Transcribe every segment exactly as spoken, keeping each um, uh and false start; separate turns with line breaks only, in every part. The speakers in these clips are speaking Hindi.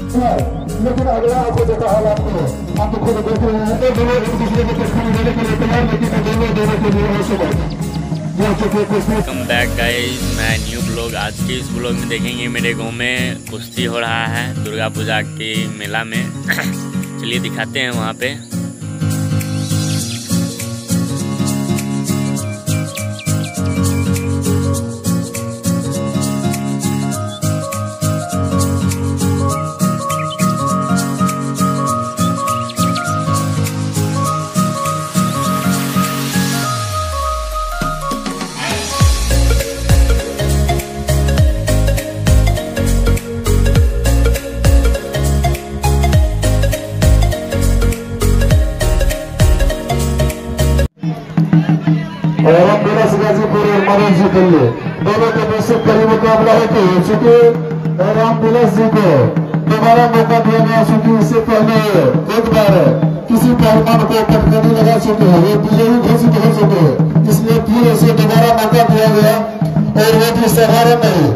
लेकिन अगला आपको जैसा हालात में आप खुद देख रहे हैं तो दोनों एक दूसरे को पटखनी देने के लिए तैयार, लेकिन दोनों दोनों के लिए
वेलकम बैक गाइस, मैं न्यू ब्लॉग। आज के इस ब्लॉग में देखेंगे मेरे गांव में कुश्ती हो रहा है दुर्गा पूजा के मेला में। चलिए दिखाते हैं वहाँ पे।
गाजीपुर और मनोज जी के लिए दोनों के बीच से कड़ी मुकाबला होती है। चूंकि रामविलास जी को दोबारा मौका दिया गया, चूंकि इससे पहले एक बार किसी पहलवान को पटखनी लगा चुके हैं, वो विजयी घोषित हो चुके हैं, इसलिए फिर इसे दोबारा मौका दिया गया और वो भी साधारण नहीं।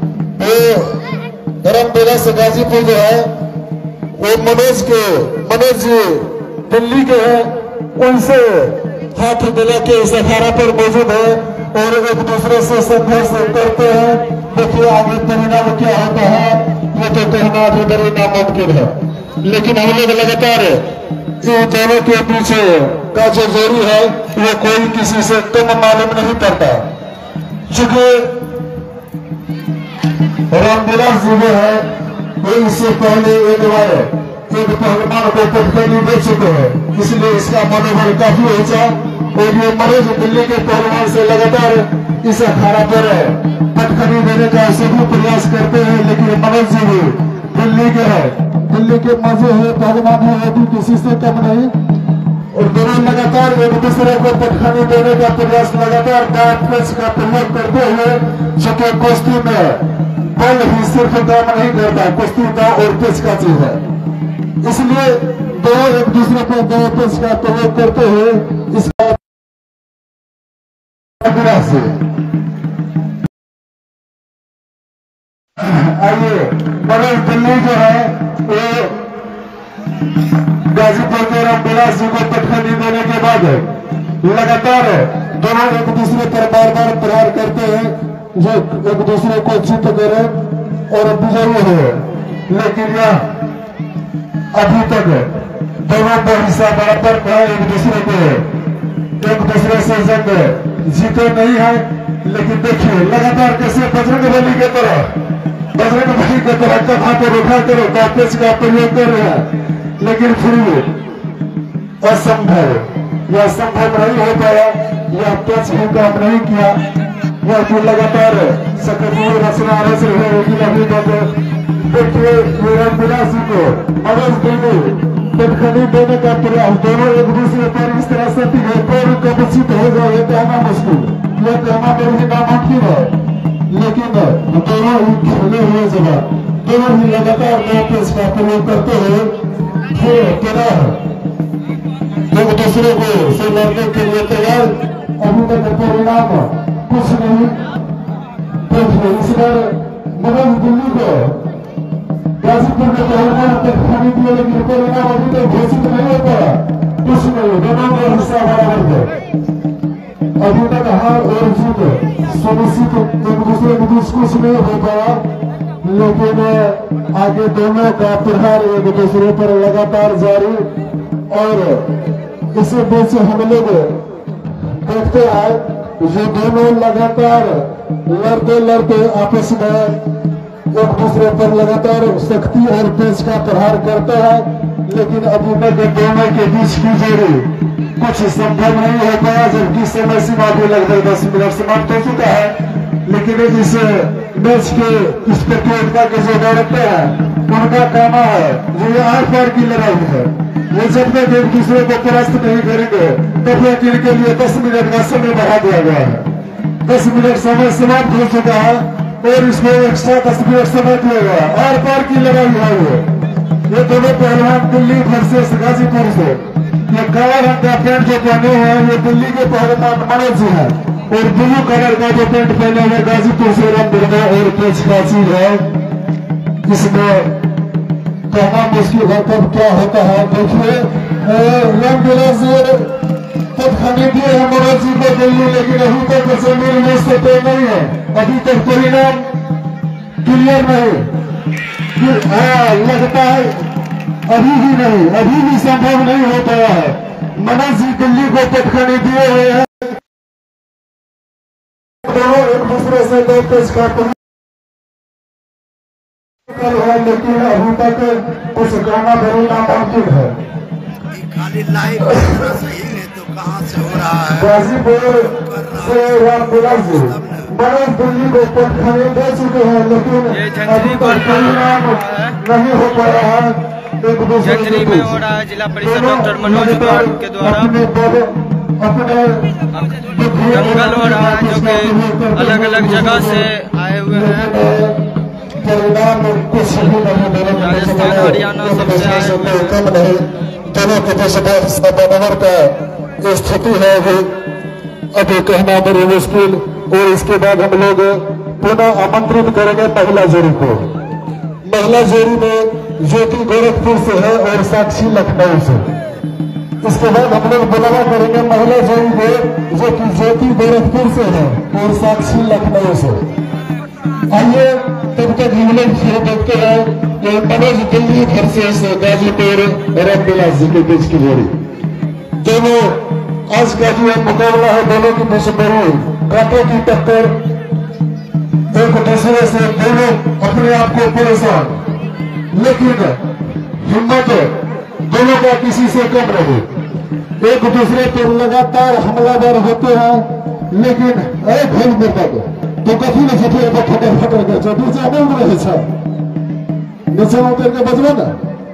वो रामविलास गाजीपुर जो है वो मनोज के मनोज जी दिल्ली के हैं, उनसे हाथ मिला के इस अखाड़ा पर मौजूद है और एक दूसरे से संघर्ष करते हैं। देखिए आगे परिणाम क्या होता है, ये तो कहना अभी नामुमकिन है, लेकिन हम लोग लगातार इन दोनों के पीछे का जो जोड़ी है वो कोई किसी से कम मालूम नहीं पड़ता। चूंकि रामविलास जी जो है वो इससे पहले एक बार एक पहलवान को पटखनी दे चुके हैं, इसलिए इसका मनोबल काफी ऊंचा। और ये मनोज दिल्ली के पहलवान से लगातार इस अखाड़ा पर पटखनी देने का सभी प्रयास करते हैं, लेकिन मनोज जी भी दिल्ली के है, दिल्ली के मजे है, पहलवान है, वो भी किसी से कम नहीं। और दोनों लगातार एक दूसरे को पटखनी देने का प्रयास लगातार पेच का प्रयोग करते हुए, जो कि कुश्ती में बल ही सिर्फ काम नहीं करता, कुश्ती का और पेच का चीज है, इसलिए दोनों एक दूसरे को दो पेच का प्रयोग करते हुए इसका से आइए मनोज दिल्ली जो है वो गाजीपुर के रामविलास जी को पटखनी देने के बाद लगातार दोनों एक दूसरे पर बार बार प्रहार करते हैं, जो एक दूसरे को चित करे और विजयी हो। लेकिन यह अभी तक दोनों का हिस्सा बराबर का एक दूसरे को एक दूसरे से जंग जीते नहीं है। लेकिन देखिए लगातार कैसे बजरंग बली के तरह बजरंग बली के तरह कथा को रोका करो पेच का प्रयोग कर रहे हैं, लेकिन फिर भी असंभव, यह संभव नहीं हो पाया, यह पेच भी काम नहीं किया। यह भी लगातार सक्रिय रचना रच रहे होगी अभी तक। देखिए रामविलास जी को मनोज दिल्ली पटखनी देने का प्रयास, दोनों एक दूसरे पर इस तरह से पैर कबचित हो जाए ये कहना मुश्किल, ये कहना बड़ी नामुमकिन है, लेकिन दोनों ही खेले हुए जगह दोनों ही लगातार नौ पेच का प्रयोग करते हुए एक दूसरे को से लड़ने के लिए तैयार। अभी तक परिणाम कुछ नहीं। इस बार मनोज दिल्ली को गाजीपुर के पहलवान पटखनी दिए, लेकिन परिणाम अभी तक घोषित नहीं हो पाया, कुछ नहीं, दोनों का हिस्सा बराबर है। अभी तक हार और जीत सुनिश्चित एक दूसरे के बीच कुछ नहीं हो पाया, लेकिन आगे दोनों का प्रहार एक दूसरे पर लगातार जारी। और इसी बीच हम लोग देखते हैं ये दोनों लगातार लड़ते लड़ते आपस में एक दूसरे पर लगातार शक्ति और पेच का प्रहार करता है, लेकिन अभी तक दोनों के बीच की जोड़ी कुछ संभव नहीं हो पाया, जबकि समय सीमा भी लगभग दस मिनट समाप्त हो चुका है। लेकिन इस मैच के इस प्रतियोगिता के जो डायरेक्टर है उनका कहना है जो आर पार की लड़ाई है, वो जब तक एक दूसरे को परास्त नहीं करेंगे तब तक इनके लिए दस मिनट का समय बढ़ा दिया गया है। दस मिनट समय समाप्त हो चुका है और इसमें एक्स्ट्रा दस मिनट समय दिया गया। आर पार की लड़ाई है वो, ये दोनों पहलवान दिल्ली वर्सेस गाजीपुर से। ये काला रंग का पैंट जो पहने हुए हैं ये दिल्ली के पहलवान मनोज जी है, और ब्लू कलर का जो पैंट पहने हुए गाजीपुर से राम दुर्गा और पेच काची है। इसमें कहना मुश्किल है कब क्या होता है। देखिए एम्बुलेंस खाने दिए हैं मनोज जी को दिल्ली, लेकिन अभी तक जमीन में से तय नहीं है, अभी तक परिणाम क्लियर नहीं। हाँ लगता है अभी भी नहीं, अभी भी संभव नहीं हो पाया है। मनोज जी दिल्ली को पटखाने दिए हुए हैं, दोनों एक दूसरे से दो पेश करते है, लेकिन अभी तक कुछ कहना जरूर नामुमकिन है।
खाली लाइव सही है तो कहाँ से हो रहा है?
गाजीपुर से एम्बुलेंस मनोज दिल्ली को पटखाने दे चुके हैं, लेकिन अभी तक परिणाम नहीं हो पाया है। एक दूसरे
में हो रहा है जिला परिषद डॉक्टर मनोज द्वार के द्वारा
अपने
दंगल हो रहा है, जो कि अलग अलग जगह से आए हुए हैं।
परिणाम कुछ भी नहीं देने
राजस्थान हरियाणा सबसे आए हुए हैं।
कम नहीं, दोनों के बीच नंबर का जो स्थिति है वो अभी कहना बड़ी मुश्किल। और इसके बाद हम लोग पुनः आमंत्रित करेंगे महिला जोड़ी को। महिला जोड़ी में ज्योति गोरखपुर से है और साक्षी लखनऊ से। इसके बाद हम लोग बुलावा करेंगे महिला जोड़ी को, जो कि ज्योति गोरखपुर से है और साक्षी लखनऊ से। आइए तब तक हम लोग फिर देखते हैं कि मनोज दिल्ली वर्सेस गाजीपुर और एम्बुलेंस जी के बीच की जोड़ी। दोनों आज का जो मुकाबला है, दोनों के बीच बड़ी कांटे की टक्कर, एक दूसरे से दोनों अपने आप को परेशान, लेकिन हिम्मत दोनों का किसी से कम नहीं। एक दूसरे पर लगातार हमलावर होते हैं, लेकिन एक भूल मिलता तो कथी नहीं फटे फटे फटे के चोटी ज्यादा में रहे छ नीचे उतर के बजबे ना।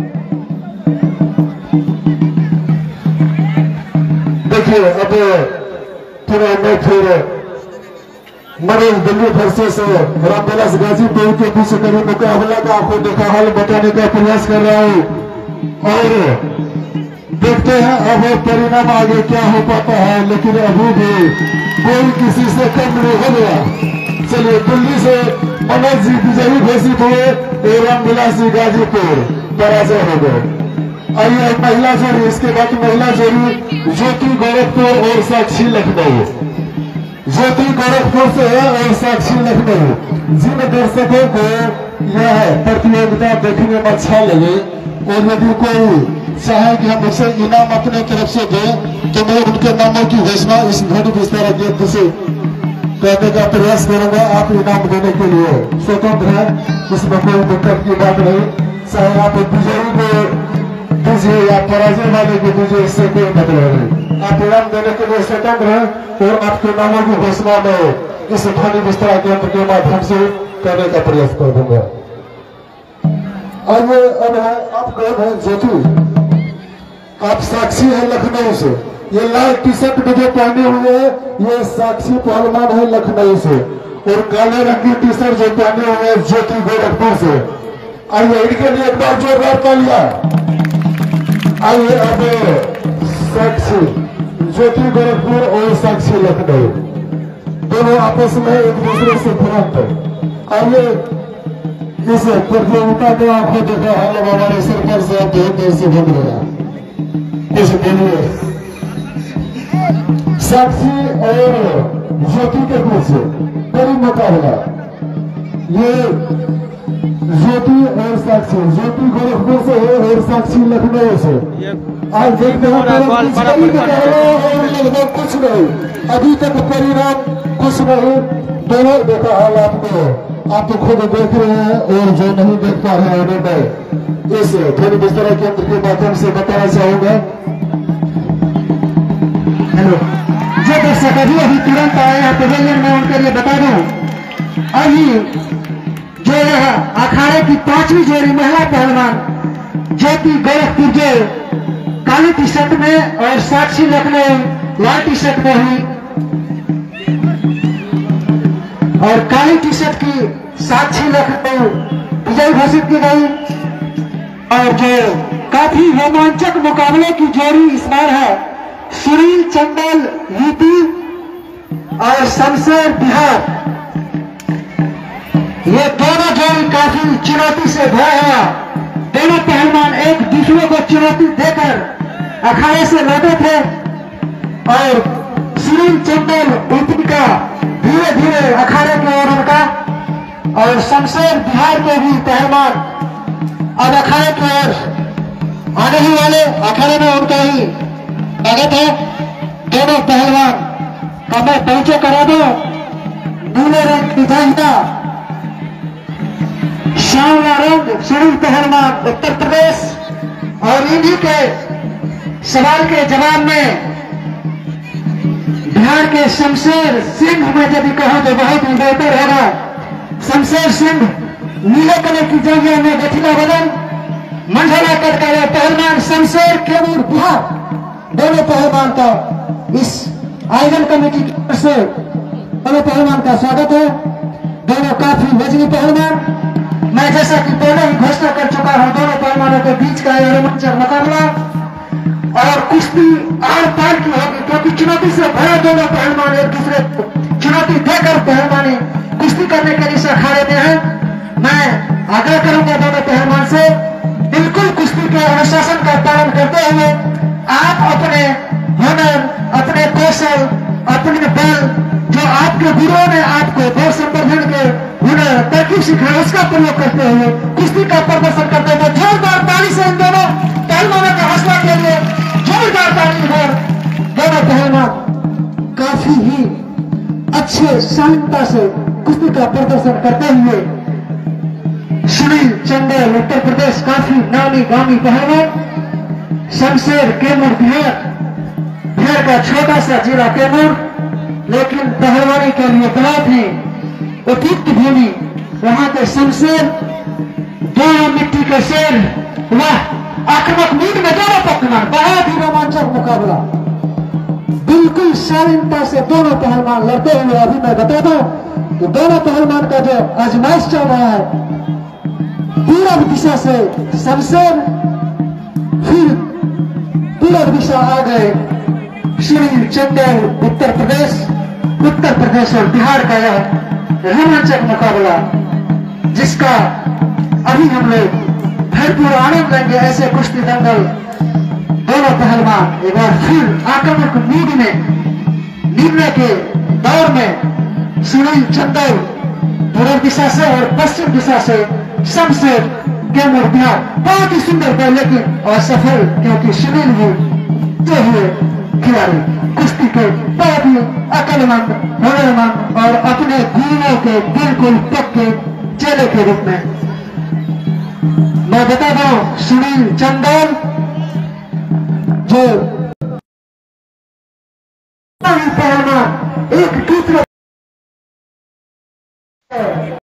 देखिए अब थोड़ा मैं फिर मनोज दिल्ली वर्सेस एम्बुलेंस गाजीपुर के बीच करीब मुकाबला का आपको देखा हाल बताने का प्रयास कर रहा हूँ, और देखते हैं अब परिणाम आगे क्या हो पाता है। लेकिन अभी भी कोई किसी से कम नहीं हो गया। चलिए दिल्ली से मनोज जी विजयी घोषित हुए और एम्बुलेंस जी गाजीपुर पराजय हो गए। आइए महिला जोड़ी, इसके बाद महिला जोड़ी ज्योति गोरखपुर और साक्षी लखनऊ। ज्योति गोरखपुर से है और साक्षी लखनऊ। जिन दर्शकों को यह प्रतियोगिता देखने में अच्छा लगे और यदि कोई चाहे कि हम उसे इनाम अपने तरफ से दें, तो मैं उनके नामों की घोषणा इस घड़ी विस्तार के से कहने का प्रयास करूंगा। आप इनाम देने के लिए स्वतंत्र है, इसमें कोई दिक्कत की बात नहीं। चाहे आप विजयी को दीजिए या पराजय वाले को दीजिए, इससे कोई मतलब नहीं। आप इनाम देने के लिए स्वतंत्र है और आपके नामों की घोषणा में इस ध्वनि विस्तार केंद्र के माध्यम से करने का प्रयास कर दूंगा। आइए अब है आप कौन है? ज्योति, आप साक्षी है लखनऊ से। ये लाल टी शर्ट में जो पहने हुए हैं ये साक्षी पहलवान है लखनऊ से, और काले रंग की टी शर्ट जो पहने हुए हैं ज्योति गोरखपुर से। आइए इनके लिए एक बार जोरदार तालियां। आइए अब साक्षी ज्योति गोरखपुर और साक्षी लखनऊ दोनों आपस में एक दूसरे से तुरंत। आइए इस प्रतियोगिता को आपको देखा है हमारे सरकार से आप बहुत देर से बंद रहा इस बोलिए। साक्षी और ज्योति के बीच बड़ी मुकाबला, ये ज्योति और साक्षी, ज्योति गोरखपुर से है और साक्षी लखनऊ से। आज देखते हैं लगभग कुछ नहीं, अभी तक परिणाम कुछ नहीं। दोनों देखा हाल आपको, आप तो खुद देख रहे हैं और जो नहीं देख पा रहे हैं उन्हें मैं इस ध्वनि विस्तार केंद्र के माध्यम से बताना चाहूंगा। हेलो, जो दर्शक अभी अभी तुरंत आए हैं तो मैं उनके लिए बता दूं, अभी जो है अखाड़े की पांचवी जोड़ी महिला पहलवान ज्योति गोरखपुर जो काली टी शर्ट में और साक्षी लखनऊ लाल टी शर्ट में हुई, और काली टी शर्ट की साक्षी लखनऊ विजय घोषित की गई। और जो काफी रोमांचक मुकाबले की जोड़ी इस बार है सुनील चंदल यूपी और शमशेर बिहार। ये दोनों जोड़ी काफी चुनौती से भरा है, दोनों चुनौती देकर अखाड़े से लौटे थे और सुनील चंदेल उनकी का धीरे धीरे अखाड़े की ओर उनका और शमशेर बिहार के भी पहलवान अब अखाड़े की ओर आने ही वाले, अखाड़े में उनका ही स्वागत है। दोनों पहलवान का मैं परिचय करा दो। नीले रंग की झंडा श्यामला रंग सुनील पहलवान उत्तर प्रदेश और इन्हीं के सवाल के जवाब में बिहार के शमशेर सिंह में यदि कहूं तो बहुत ही बेहतर होगा। शमशेर सिंह नीले कलर की जंगिया में गठिला बदन मंडला कद का पहलवान शमशेर केवल बिहार, दोनों पहलवान का इस आयोजन कमेटी की तरफ से दोनों पहलवान का स्वागत है। दोनों काफी वजनी पहलवान, मैं जैसा कि पहले ही घोषणा कर चुका हूं, दोनों पहलवानों के बीच का यह रोमांचक मुकाबला और कुश्ती आर पार की होगी, क्योंकि चुनौती से भरा दोनों पहलवान एक दूसरे को चुनौती देकर पहलवानी कुश्ती करने के लिए अखाड़े में है। मैं आग्रह करूंगा दोनों पहलवान से बिल्कुल कुश्ती के अनुशासन का पालन करते हुए आप अपने हुनर, अपने कौशल, अपने बल जो आपके गुरुओं ने आपको बल संवर्धन के हुनर तरकीब सिखाया उसका प्रयोग करते हुए कुश्ती का प्रदर्शन करते हुए जोरदार ताली से इन दोनों पहलवानों का हौसला के लिए जोरदार ताली और दोनों पहलवान काफी ही अच्छे शांतता से कुश्ती का प्रदर्शन करते हुए सुनील चंदेल उत्तर प्रदेश काफी नामी गामी पहलवान, शमशेर कैमूर बिहार, बिहार का छोटा सा जिला कैमूर, लेकिन पहलवानी के लिए बहुत ही उपयुक्त भूमि। वहां के शमशेर दोनों मिट्टी के शेर, वाह आक्रमक नींद में दोनों पकवान, बहुत ही रोमांचक मुकाबला, बिल्कुल शालीनता से दोनों पहलवान लड़ते हुए। अभी मैं बता दूं कि दोनों पहलवान का जो आजमाइश चल रहा है पूरब दिशा से शमशेर, फिर पूरब दिशा आ गए सुनील चंदेल उत्तर प्रदेश, उत्तर प्रदेश और बिहार का यह रोमांचक मुकाबला जिसका अभी हम लोग भरपूर आनंद लेंगे। ऐसे कुश्ती दंगल दोनों पहलवान एक बार फिर आक्रमक नींद में नींदने के दौर में सुनील चंदेल पूर्व दिशा से और पश्चिम दिशा से शमशेर कैमूर बिहार, बहुत ही सुंदर था लेकिन असफल, क्योंकि सुनील भी जो हुए खिलाड़ी कुश्ती के बहुत ही अकलमंद, हुनरमंद और अपने गुरुओं के बिल्कुल पक्के चेले के रूप में। मैं बता दूं सुनील चंदेल जो पहलवान एक दूसरे